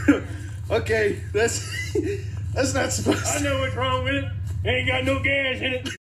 Okay, that's not supposed to. I know what's wrong with it. Ain't got no gas in it.